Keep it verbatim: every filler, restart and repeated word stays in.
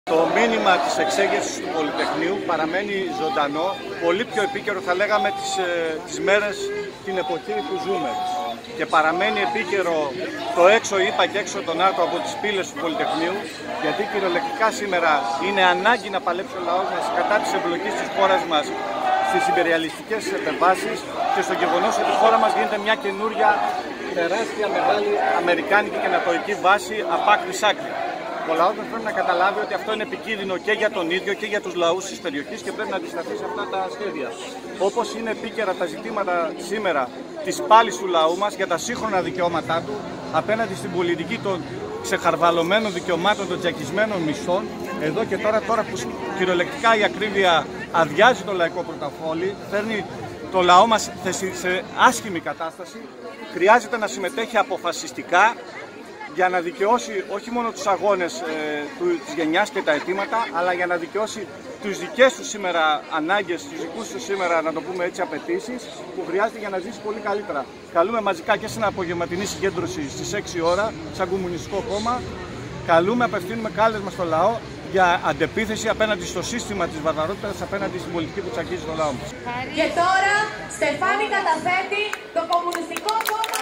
Το μήνυμα της εξέγερσης του Πολυτεχνείου παραμένει ζωντανό, πολύ πιο επίκαιρο θα λέγαμε τις, ε, τις μέρες, την εποχή που ζούμε. Και παραμένει επίκαιρο το έξω είπα και έξω τον ΝΑΤΟ από τις πύλες του Πολυτεχνείου, γιατί κυριολεκτικά σήμερα είναι ανάγκη να παλέψει ο λαός μας κατά της εμπλοκής της χώρας μας στις υπεριαλιστικές επεμβάσεις και στο γεγονός ότι η χώρα μας γίνεται μια καινούρια τεράστια μεγάλη αμερικάνικη και νατοϊκή βάση απ' άκρη σ' άκρη. Ο λαός μας πρέπει να καταλάβει ότι αυτό είναι επικίνδυνο και για τον ίδιο και για τους λαούς της περιοχής και πρέπει να αντισταθεί σε αυτά τα σχέδια. Όπως είναι επίκαιρα τα ζητήματα σήμερα της πάλης του λαού μας για τα σύγχρονα δικαιώματά του απέναντι στην πολιτική των ξεχαρβαλωμένων δικαιωμάτων των τζακισμένων μισθών, εδώ και τώρα, τώρα που κυριολεκτικά η ακρίβεια αδειάζει το λαϊκό πρωτοφόλι, φέρνει το λαό μας σε άσχημη κατάσταση, χρειάζεται να συμμετέχει αποφασιστικά για να δικαιώσει όχι μόνο τους αγώνες ε, του, της γενιάς και τα αιτήματα, αλλά για να δικαιώσει τους δικές του σήμερα ανάγκες, τους δικούς του σήμερα, να το πούμε έτσι, απαιτήσεις που χρειάζεται για να ζήσει πολύ καλύτερα. Καλούμε μαζικά και στην απογευματινή συγκέντρωση στις έξι ώρα, σαν Κομμουνιστικό Κόμμα. Καλούμε, απευθύνουμε κάλεσμα στο λαό για αντεπίθεση απέναντι στο σύστημα της βαρβαρότητας, απέναντι στην πολιτική που τσακίζει το λαό μας. Και τώρα, Στεφάνη καταθέτει το Κομμουνιστικό Κόμμα.